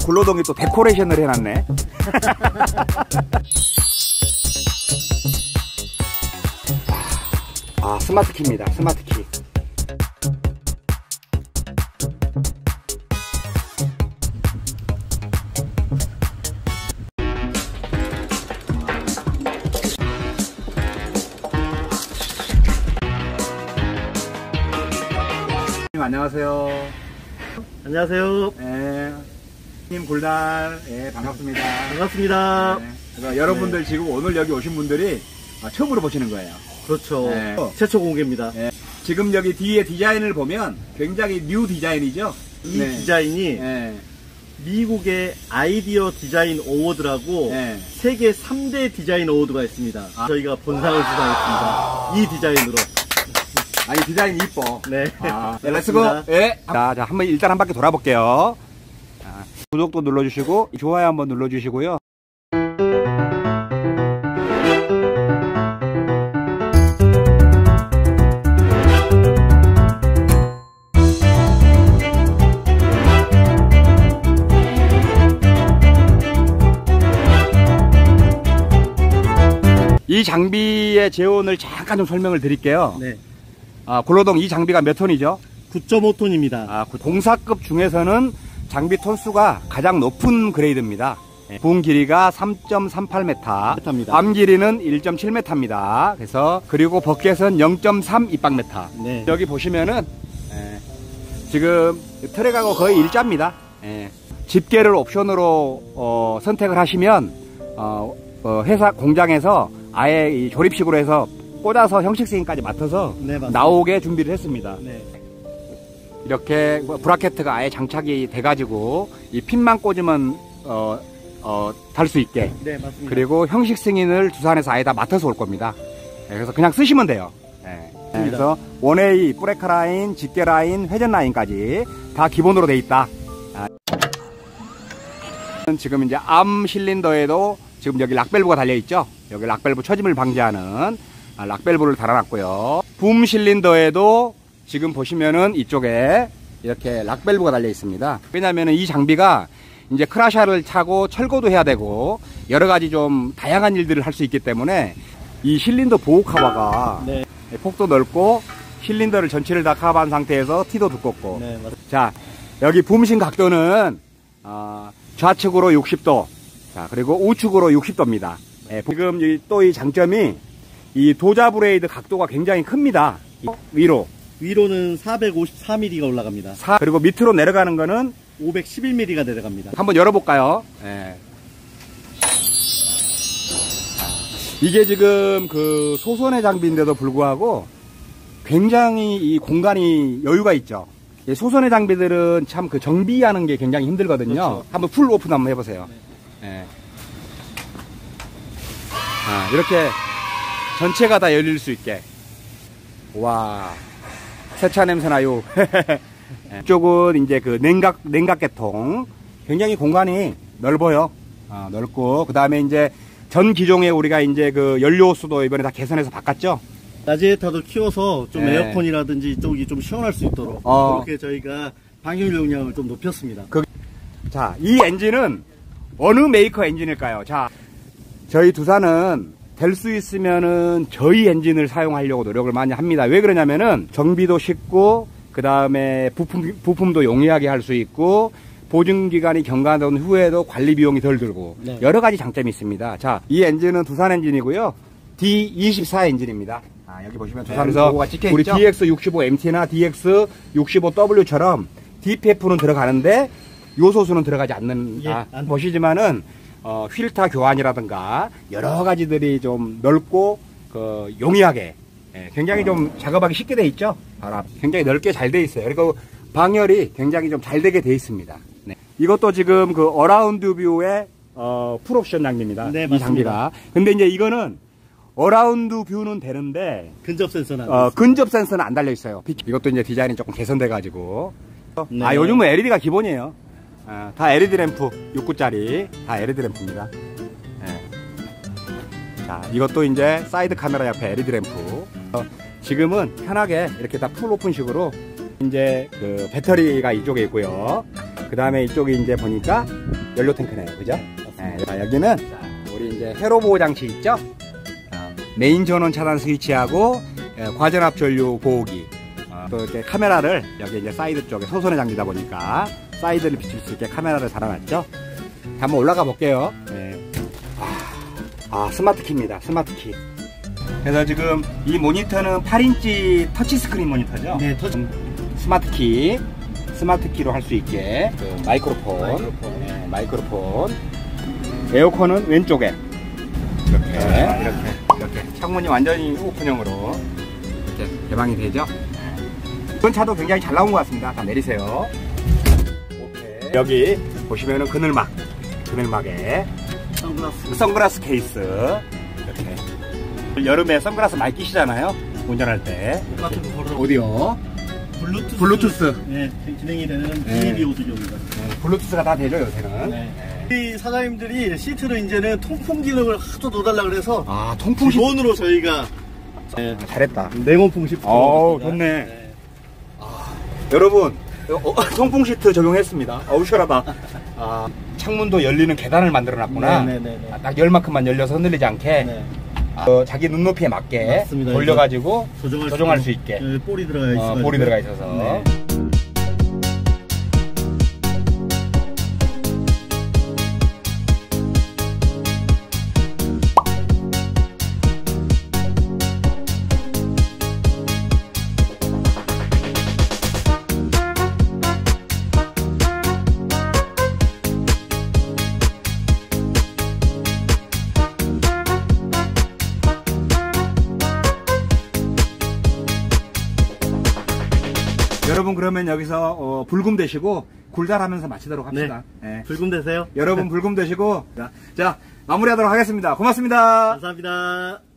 굴러동이 또 데코레이션을 해놨네. 아, 스마트키입니다. 스마트키. 안녕하세요. 안녕하세요. 네. 님 골달, 예, 반갑습니다. 반갑습니다. 네. 여러분들 지금 오늘 여기 오신 분들이 처음으로 보시는 거예요. 그렇죠. 네. 최초 공개입니다. 네. 지금 여기 뒤에 디자인을 보면 굉장히 뉴 디자인이죠. 이 네. 디자인이 네. 미국의 아이디어 디자인 어워드라고 네. 세계 3대 디자인 어워드가 있습니다. 저희가 본상을 수상했습니다. 이 디자인으로. 아니, 디자인 이뻐. 네. 네, 렛츠고. 예. 자, 한번 일단 한 바퀴 돌아볼게요. 자, 구독도 눌러주시고, 좋아요 한번 눌러주시고요. 이 장비의 재원을 잠깐 좀 설명을 드릴게요. 네. 굴러동 이 장비가 몇 톤이죠? 9.5톤입니다. 공사급 중에서는 장비 톤수가 가장 높은 그레이드입니다. 부음 길이가 3.38m, 암 길이는 1.7m입니다. 그리고 버켓은 0.3 입방미터. 네. 여기 보시면은 지금 트랙하고 거의 일자입니다. 집게를 옵션으로 선택을 하시면 회사 공장에서 아예 이 조립식으로 해서 꽂아서 형식 스윙까지 맡아서 나오게 준비를 했습니다. 네. 이렇게 브라켓트가 아예 장착이 돼가지고 이 핀만 꽂으면 달 수 있게. 네, 맞습니다. 그리고 형식 승인을 두산에서 아예 다 맡아서 올 겁니다. 그래서 그냥 쓰시면 돼요. 그래서 원웨이, 브레이크 라인, 집게 라인, 회전 라인까지 다 기본으로 돼 있다. 지금 이제 암 실린더에도 지금 여기 락밸브가 달려 있죠. 여기 락밸브 처짐을 방지하는 락밸브를 달아놨고요. 붐 실린더에도 지금 보시면은 이쪽에 이렇게 락밸브가 달려 있습니다. 왜냐면은 이 장비가 이제 크라샤를 차고 철거도 해야 되고 여러 가지 좀 다양한 일들을 할 수 있기 때문에 이 실린더 보호 카바가 폭도 넓고 실린더를 전체를 다 커버한 상태에서 티도 두껍고. 자, 여기 붐신 각도는 좌측으로 60도, 자, 그리고 우측으로 60도입니다. 지금 또 이 장점이 이 도자 브레이드 각도가 굉장히 큽니다. 위로는 454mm가 올라갑니다. 그리고 밑으로 내려가는 거는 511mm가 내려갑니다. 한번 열어볼까요? 이게 지금 그 소선의 장비인데도 불구하고 굉장히 이 공간이 여유가 있죠. 소선의 장비들은 참 그 정비하는 게 굉장히 힘들거든요. 그렇죠. 한번 풀 오픈 한번 해보세요. 이렇게 전체가 다 열릴 수 있게. 와, 세차 냄새 나요. 이쪽은 이제 그 냉각계통. 굉장히 공간이 넓어요. 넓고, 그 다음에 이제 전 기종에 우리가 이제 그 연료수도 이번에 다 개선해서 바꿨죠. 라지에이터도 키워서 좀 에어컨이라든지 이쪽이 좀 시원할 수 있도록 그렇게 저희가 방열 용량을 좀 높였습니다. 자, 이 엔진은 어느 메이커 엔진일까요? 자, 저희 두산은 될 수 있으면은 저희 엔진을 사용하려고 노력을 많이 합니다. 왜 그러냐면은 정비도 쉽고 그 다음에 부품도 용이하게 할 수 있고 보증기간이 경과된 후에도 관리 비용이 덜 들고 여러 가지 장점이 있습니다. 자, 이 엔진은 두산 엔진이고요. D24 엔진입니다. 여기 보시면 두산에서 우리 DX65MT나 DX65W처럼 DPF는 들어가는데 요소수는 들어가지 않는다. 보시지만은 휠타 교환이라든가 여러 가지들이 좀 넓고 용이하게 굉장히 좀 작업하기 쉽게 돼 있죠. 굉장히 넓게 잘 돼 있어요. 그리고 방열이 굉장히 좀 잘 되게 돼 있습니다. 이것도 지금 그 어라운드 뷰의 풀옵션 장비입니다. 이 장비가. 근데 이제 이거는 어라운드 뷰는 되는데 근접 센서는 안 달려 있어요. 이것도 이제 디자인이 조금 개선돼 가지고 요즘은 LED가 기본이에요. 다 LED 램프 6구짜리 다 LED 램프입니다. 자, 이것도 이제 사이드 카메라 옆에 LED 램프. 지금은 편하게 이렇게 다 풀 오픈식으로 이제 그 배터리가 이쪽에 있고요. 그 다음에 이쪽에 이제 보니까 연료 탱크네요. 그죠? 네, 자, 여기는 우리 이제 회로 보호 장치 있죠? 메인 전원 차단 스위치하고 과전압 전류 보호기. 또 이렇게 카메라를 여기 이제 사이드 쪽에 소선의 장비다 보니까 사이드를 비출 수 있게 카메라를 달아놨죠. 한번 올라가 볼게요. 네. 스마트 키입니다. 스마트 키. 그래서 지금 이 모니터는 8인치 터치 스크린 모니터죠. 네, 터치. 스마트 키로 할 수 있게 그 마이크로폰. 네, 마이크로폰. 에어컨은 왼쪽에 이렇게 창문이 완전히 오픈형으로 이렇게 개방이 되죠. 이번 차도 굉장히 잘 나온 것 같습니다. 다 내리세요. 오케이. 여기 보시면은 그늘막에 선글라스 케이스. 이렇게 여름에 선글라스 많이 끼시잖아요. 운전할 때. 오디오. 블루투스. 네, 진행이 되는 비닐이 오디오입니다. 블루투스가 다 되죠 요새는. 네. 이 사장님들이 시트를 이제는 통풍 기능을 하도 넣어달라 그래서 통풍 기본으로 저희가 잘했다. 냉온풍 시트. 좋네. 네. 여러분 통풍 시트 적용했습니다. 시원하다. 창문도 열리는 계단을 만들어 놨구나. 네네네. 딱 열만큼만 열려서 흔들리지 않게. 네. 자기 눈높이에 맞게 맞습니다. 돌려가지고 조정할 수 있게. 볼이 들어가 있어서. 볼이 들어가 있어서. 네. 여러분 그러면 여기서 불금 되시고 굴달하면서 마치도록 합시다. 네. 불금 되세요. 여러분 불금 되시고 자 마무리하도록 하겠습니다. 고맙습니다. 감사합니다.